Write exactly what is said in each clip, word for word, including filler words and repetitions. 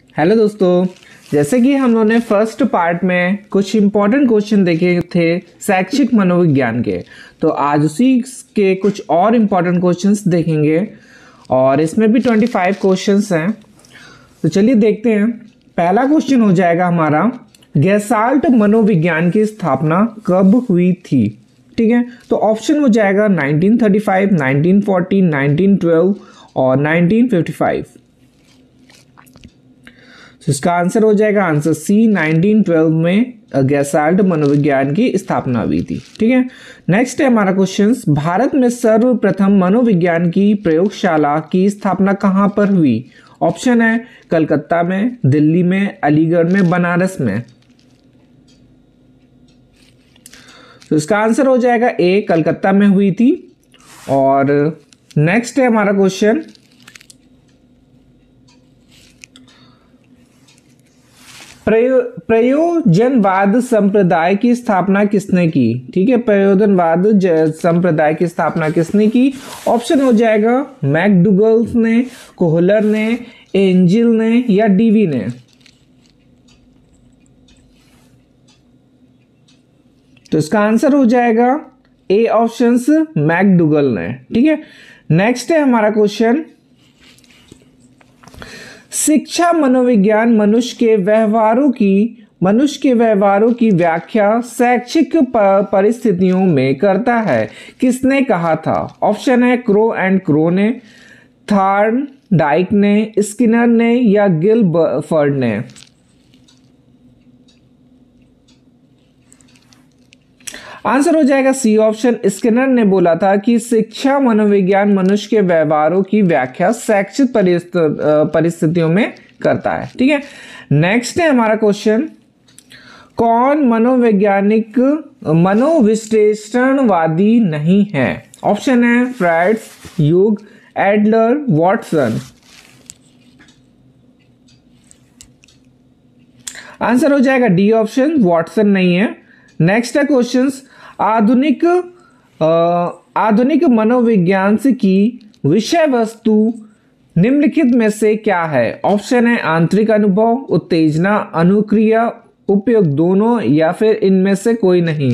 Hello दोस्तों, जैसे कि हम लोगों ने फर्स्ट पार्ट में कुछ इम्पोर्टेंट क्वेश्चन देखे थे शैक्षिक मनोविज्ञान के, तो आज उसी के कुछ और इम्पोर्टेंट क्वेश्चंस देखेंगे और इसमें भी पच्चीस क्वेश्चंस हैं। तो चलिए देखते हैं। पहला क्वेश्चन हो जाएगा हमारा, गेस्टाल्ट मनोविज्ञान की स्थापना कब हुई थी? ठीक है, तो ऑप्शन हो जाएगा nineteen thirty five, nineteen forty, nineteen twelve और नाइनटीन फिफ्टी फाइव। तो इसका आंसर हो जाएगा आंसर सी, नाइनटीन ट्वेल्व में गेस्टाल्ट मनोविज्ञान की स्थापना हुई थी। ठीक है, नेक्स्ट है हमारा क्वेश्चन, भारत में सर्वप्रथम मनोविज्ञान की प्रयोगशाला की स्थापना कहाँ पर हुई? ऑप्शन है कलकत्ता में, दिल्ली में, अलीगढ़ में, बनारस में। तो इसका आंसर हो जाएगा ए, कलकत्ता में हुई थी। और नेक्स्ट है हमारा क्वेश्चन, प्रयो प्रयोजनवाद संप्रदाय की स्थापना किसने की? ठीक है, प्रयोजनवाद संप्रदाय की स्थापना किसने की? ऑप्शन हो जाएगा मैकडूगल्स ने, कोहलर ने, एंजिल ने या डीवी ने। तो इसका आंसर हो जाएगा ए ऑप्शंस, मैकडूगल ने। ठीक है, नेक्स्ट है हमारा क्वेश्चन, शिक्षा मनोविज्ञान मनुष्य के व्यवहारों की मनुष्य के व्यवहारों की व्याख्या शैक्षिक परिस्थितियों में करता है, किसने कहा था? ऑप्शन है क्रो एंड क्रो ने, थॉर्न डाइक ने, स्किनर ने या गिलफर्ड ने। आंसर हो जाएगा सी ऑप्शन, स्किनर ने बोला था कि शिक्षा मनोविज्ञान मनुष्य के व्यवहारों की व्याख्या शैक्षिक परिस्थितियों में करता है। ठीक है, नेक्स्ट है हमारा क्वेश्चन, कौन मनोवैज्ञानिक मनोविश्लेषणवादी नहीं है? ऑप्शन है फ्रायड, यूग, एडलर, वॉटसन। आंसर हो जाएगा डी ऑप्शन, वॉटसन नहीं है। नेक्स्ट है क्वेश्चंस, आधुनिक आधुनिक मनोविज्ञान की विषय वस्तु निम्नलिखित में से क्या है? ऑप्शन है आंतरिक अनुभव, उत्तेजना, अनुक्रिया, उपयोग दोनों या फिर इनमें से कोई नहीं।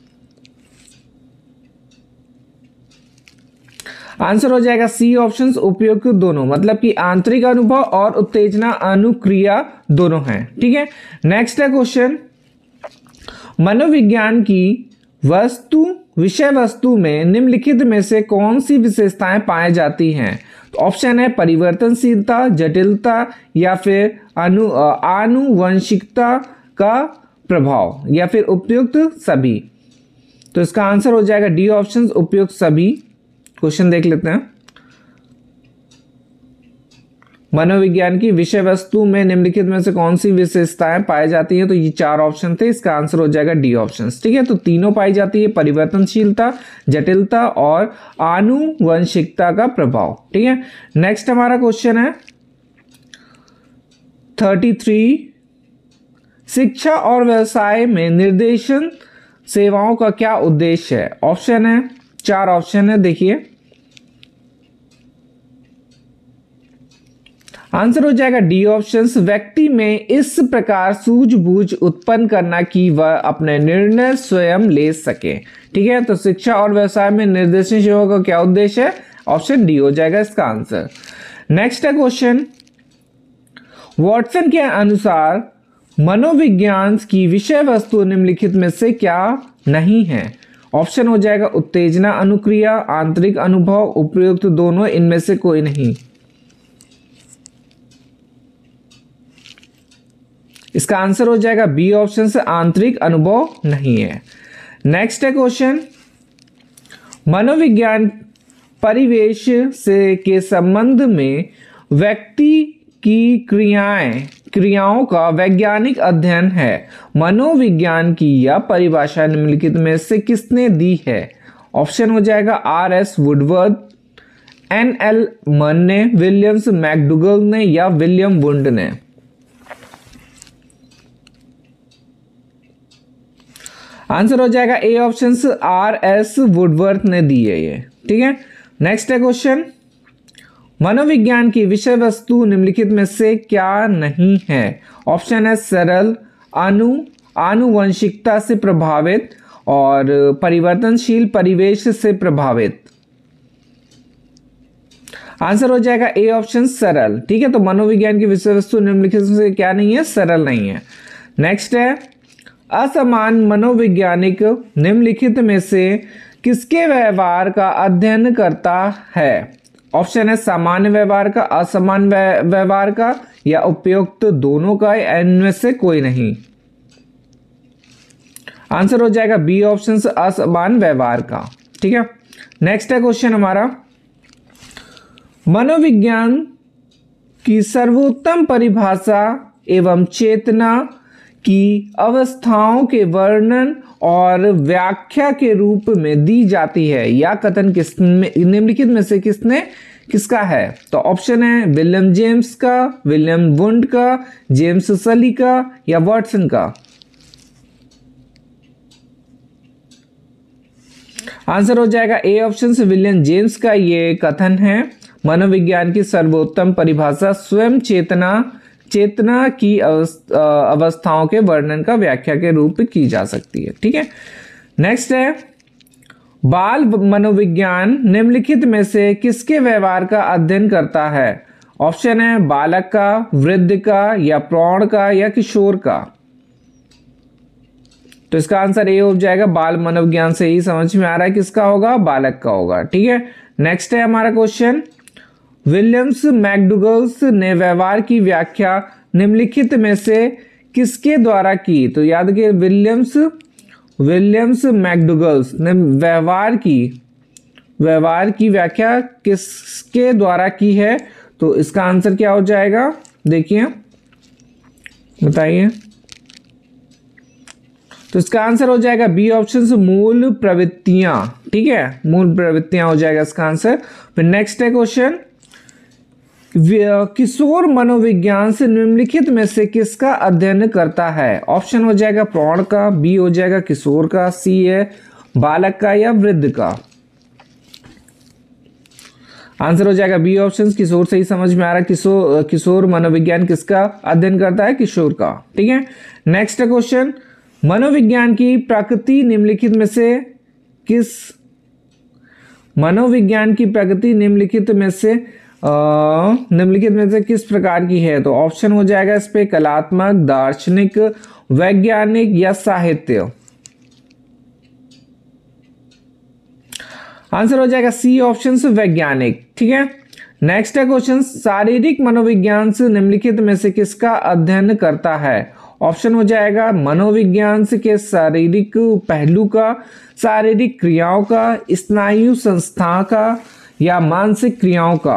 आंसर हो जाएगा सी ऑप्शन, उपयोग दोनों, मतलब कि आंतरिक अनुभव और उत्तेजना अनुक्रिया दोनों हैं। ठीक है, नेक्स्ट है क्वेश्चन, मनोविज्ञान की वस्तु विषय वस्तु में निम्नलिखित में से कौन सी विशेषताएं पाई जाती हैं? तो ऑप्शन है परिवर्तनशीलता, जटिलता या फिर अनु आनुवंशिकता का प्रभाव या फिर उपयुक्त सभी। तो इसका आंसर हो जाएगा डी ऑप्शन, उपयुक्त सभी। क्वेश्चन देख लेते हैं, मनोविज्ञान की विषय वस्तु में निम्नलिखित में से कौन सी विशेषताएं पाई जाती हैं? तो ये चार ऑप्शन थे, इसका आंसर हो जाएगा डी ऑप्शन। ठीक है, तो तीनों पाई जाती है, परिवर्तनशीलता, जटिलता और आनुवंशिकता का प्रभाव। ठीक है, नेक्स्ट हमारा क्वेश्चन है थर्टी थ्री, शिक्षा और व्यवसाय में निर्देशन सेवाओं का क्या उद्देश्य है? ऑप्शन है, चार ऑप्शन है, देखिए। आंसर हो जाएगा डी ऑप्शन, व्यक्ति में इस प्रकार सूझबूझ उत्पन्न करना कि वह अपने निर्णय स्वयं ले सके। ठीक है, तो शिक्षा और व्यवसाय में निर्देशन सेवा का क्या उद्देश्य है? ऑप्शन डी हो जाएगा इसका आंसर। नेक्स्ट है क्वेश्चन, वॉटसन के अनुसार मनोविज्ञान की विषय वस्तु निम्नलिखित में से क्या नहीं है? ऑप्शन हो जाएगा उत्तेजना, अनुक्रिया, आंतरिक अनुभव, उपयुक्त दोनों, इनमें से कोई नहीं। इसका आंसर हो जाएगा बी ऑप्शन से, आंतरिक अनुभव नहीं है। नेक्स्ट है क्वेश्चन, मनोविज्ञान परिवेश से के संबंध में व्यक्ति की क्रियाएं क्रियाओं का वैज्ञानिक अध्ययन है। मनोविज्ञान की यह परिभाषा निम्नलिखित में से किसने दी है? ऑप्शन हो जाएगा R S Woodworth, N L Munn ने, विलियम्स मैकडूगल ने या विलियम वुंड ने। आंसर हो जाएगा A option, R S Woodworth ने दी है ये। ठीक है, नेक्स्ट है क्वेश्चन, मनोविज्ञान की विषय वस्तु निम्नलिखित में से क्या नहीं है? ऑप्शन है सरल, अनु आनुवंशिकता से प्रभावित और परिवर्तनशील परिवेश से प्रभावित। आंसर हो जाएगा ए ऑप्शन सरल। ठीक है, तो मनोविज्ञान की विषय वस्तु निम्नलिखित में से क्या नहीं है? सरल नहीं है। नेक्स्ट है असमान मनोवैज्ञानिक निम्नलिखित में से किसके व्यवहार का अध्ययन करता है? ऑप्शन है सामान्य व्यवहार का, असामान्य व्यवहार का या उपयुक्त दोनों का, या इनमें से कोई नहीं। आंसर हो जाएगा बी ऑप्शन असमान व्यवहार का। ठीक है, नेक्स्ट है क्वेश्चन हमारा, मनोविज्ञान की सर्वोत्तम परिभाषा एवं चेतना की अवस्थाओं के वर्णन और व्याख्या के रूप में दी जाती है, या कथन किस निम्नलिखित में से किसने किसका है? तो ऑप्शन है विलियम जेम्स का, विलियम वुंड का, जेम्स सली का या वाटसन का। आंसर हो जाएगा ए ऑप्शन से विलियम जेम्स का ये कथन है, मनोविज्ञान की सर्वोत्तम परिभाषा स्वयं चेतना चेतना की अवस्थाओं के वर्णन का व्याख्या के रूप में की जा सकती है। ठीक है, नेक्स्ट है बाल मनोविज्ञान निम्नलिखित में से किसके व्यवहार का अध्ययन करता है? ऑप्शन है बालक का, वृद्ध का या प्रौढ़ का या किशोर का। तो इसका आंसर ए हो जाएगा, बाल मनोविज्ञान से ही समझ में आ रहा है किसका होगा? बालक का होगा। ठीक है, नेक्स्ट है हमारा क्वेश्चन, विलियम्स मैकडूगल्स ने व्यवहार की व्याख्या निम्नलिखित में से किसके द्वारा की? तो याद रखिए विलियम्स विलियम्स मैकडूगल्स ने व्यवहार की व्यवहार की व्याख्या किसके द्वारा की है? तो इसका आंसर क्या हो जाएगा? देखिए बताइए। तो इसका आंसर हो जाएगा बी ऑप्शन से मूल प्रवृत्तियां। ठीक है, मूल प्रवृत्तियां हो जाएगा इसका आंसर। फिर नेक्स्ट है क्वेश्चन, किशोर मनोविज्ञान से निम्नलिखित में से किसका अध्ययन करता है? ऑप्शन हो जाएगा प्रौढ़ का, बी हो जाएगा किशोर का, सी है बालक का या वृद्ध का। आंसर हो जाएगा बी ऑप्शन किशोर से ही समझ में आ रहा है, किशोर किशोर मनोविज्ञान किसका अध्ययन करता है? किशोर का। ठीक है, नेक्स्ट क्वेश्चन, मनोविज्ञान की प्रकृति निम्नलिखित में से किस मनोविज्ञान की प्रकृति निम्नलिखित में से निम्नलिखित में से किस प्रकार की है? तो ऑप्शन हो जाएगा इस पे कलात्मक, दार्शनिक, वैज्ञानिक या साहित्य। आंसर हो जाएगा सी ऑप्शन से वैज्ञानिक। ठीक है, नेक्स्ट है क्वेश्चन, शारीरिक मनोविज्ञान से निम्नलिखित में से किसका अध्ययन करता है? ऑप्शन हो जाएगा मनोविज्ञान से के शारीरिक पहलू का, शारीरिक क्रियाओं का, स्नायु संस्था का या मानसिक क्रियाओं का।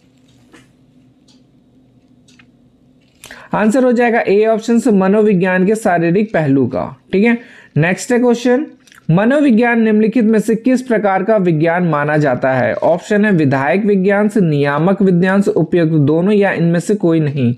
आंसर हो जाएगा ए ऑप्शन से मनोविज्ञान के शारीरिक पहलू का। ठीक है, नेक्स्ट है क्वेश्चन, मनोविज्ञान निम्नलिखित में से किस प्रकार का विज्ञान माना जाता है? ऑप्शन है विधायक विज्ञान से, नियामक विज्ञान से, उपयुक्त दोनों या इनमें से कोई नहीं।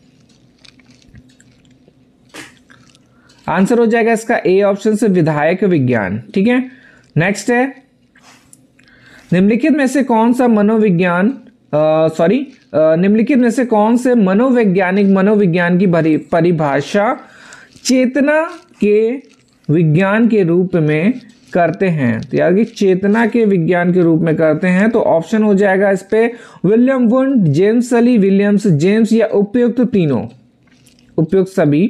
आंसर हो जाएगा इसका ए ऑप्शन से विधायक विज्ञान। ठीक है, नेक्स्ट है, निम्नलिखित में से कौन सा मनोविज्ञान सॉरी निम्नलिखित में से कौन से मनोवैज्ञानिक मनोविज्ञान की परिभाषा चेतना के विज्ञान के रूप में करते हैं? तो यार कि चेतना के विज्ञान के रूप में करते हैं, तो ऑप्शन हो जाएगा इस पे William Wundt, James Sully, Williams James या उपयुक्त तीनों, उपयुक्त सभी।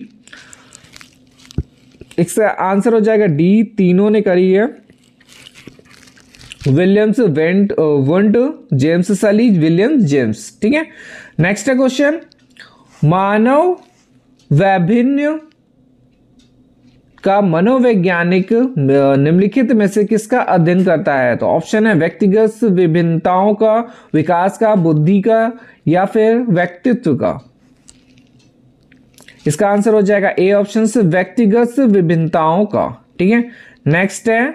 इसका आंसर हो जाएगा डी, तीनों ने करी है, Williams went Wundt, James Sully, Williams James. ठीक है, नेक्स्ट है क्वेश्चन, मानव वैभिन्न का मनोवैज्ञानिक निम्नलिखित में से किसका अध्ययन करता है? तो ऑप्शन है व्यक्तिगत विभिन्नताओं का, विकास का, बुद्धि का या फिर व्यक्तित्व का। इसका आंसर हो जाएगा ए ऑप्शन से व्यक्तिगत विभिन्नताओं का। ठीक है, नेक्स्ट है,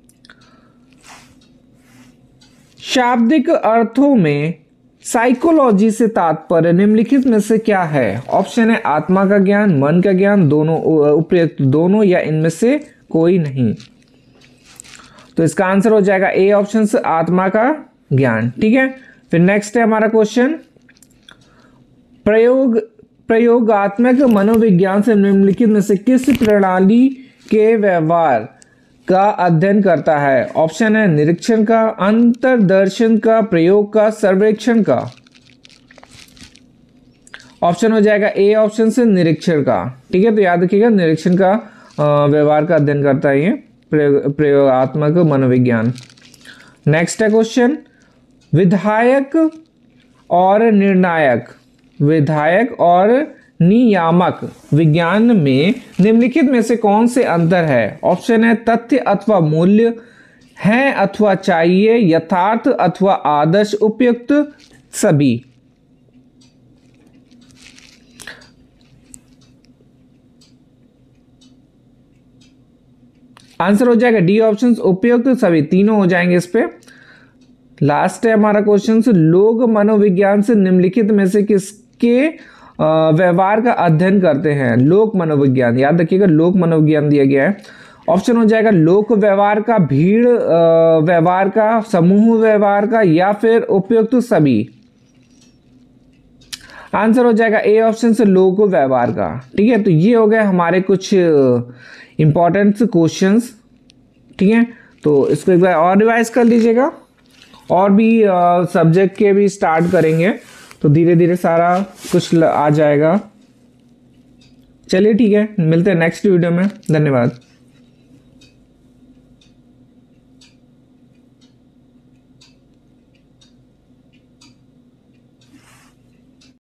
शाब्दिक अर्थों में साइकोलॉजी से तात्पर्य निम्नलिखित में से क्या है? ऑप्शन है आत्मा का ज्ञान, मन का ज्ञान, दोनों, उपयुक्त दोनों या इनमें से कोई नहीं। तो इसका आंसर हो जाएगा ए ऑप्शन से आत्मा का ज्ञान। ठीक है, फिर नेक्स्ट है हमारा क्वेश्चन, प्रयोग प्रयोगात्मक मनोविज्ञान से निम्नलिखित में से किस प्रणाली के व्यवहार का अध्ययन करता है? ऑप्शन है निरीक्षण का, अंतर्दर्शन का, प्रयोग का, सर्वेक्षण का। ऑप्शन हो जाएगा ए ऑप्शन से निरीक्षण का। ठीक है, तो याद रखिएगा निरीक्षण का व्यवहार का अध्ययन करता है ये प्रयोग प्रयोगात्मक मनोविज्ञान। नेक्स्ट है क्वेश्चन, विधायक और निर्णायक विधायक और नियामक विज्ञान में निम्नलिखित में से कौन से अंतर है? ऑप्शन है तथ्य अथवा मूल्य, है अथवा चाहिए, यथार्थ अथवा आदर्श, उपयुक्त, सभी। आंसर हो जाएगा डी ऑप्शन, उपयुक्त, सभी, तीनों हो जाएंगे इस पे। लास्ट है हमारा क्वेश्चन, लोग मनोविज्ञान से निम्नलिखित में से किसके व्यवहार का अध्ययन करते हैं? लोक मनोविज्ञान, याद रखिएगा लोक मनोविज्ञान दिया गया है। ऑप्शन हो जाएगा लोक व्यवहार का, भीड़ व्यवहार का, समूह व्यवहार का, या फिर उपयुक्त सभी। आंसर हो जाएगा ए ऑप्शन से लोक व्यवहार का। ठीक है, तो ये हो गए हमारे कुछ इंपॉर्टेंट क्वेश्चंस। ठीक है, तो इसको एक बार और रिवाइज कर लीजिएगा, और भी सब्जेक्ट के भी स्टार्ट करेंगे, तो धीरे धीरे सारा कुछ आ जाएगा। चलिए ठीक है, मिलते हैं नेक्स्ट वीडियो में। धन्यवाद।